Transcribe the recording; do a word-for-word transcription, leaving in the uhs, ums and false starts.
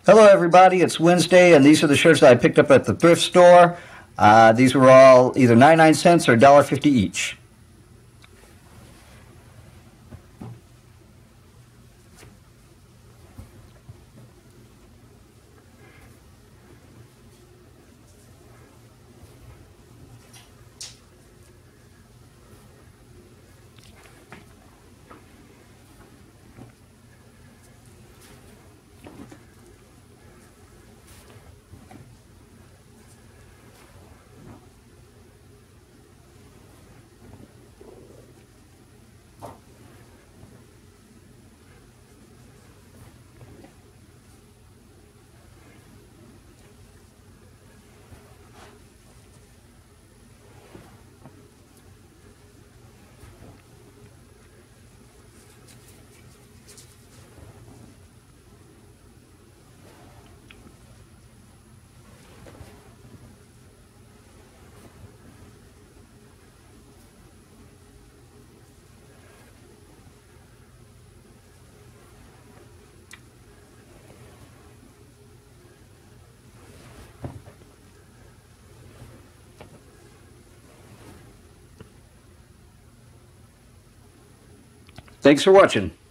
Hello everybody, it's Wednesday and these are the shirts that I picked up at the thrift store. Uh, these were all either ninety-nine cents or a dollar fifty each. Thanks for watching.